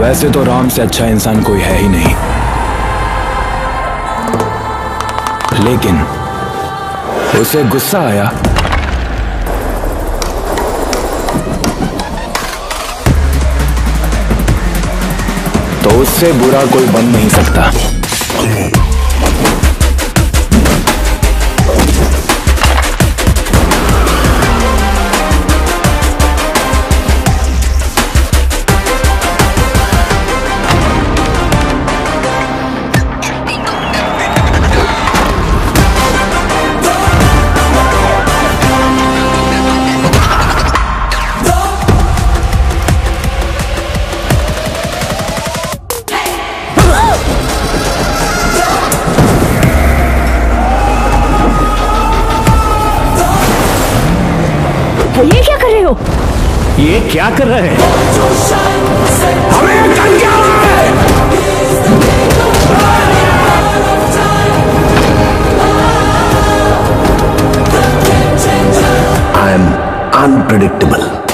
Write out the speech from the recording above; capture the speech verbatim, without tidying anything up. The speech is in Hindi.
वैसे तो राम से अच्छा इंसान कोई है ही नहीं, लेकिन उसे गुस्सा आया तो उससे बुरा कोई बन नहीं सकता। ये क्या कर रहे हो? ये क्या कर रहे हैं? हमें कर क्या है? I am unpredictable.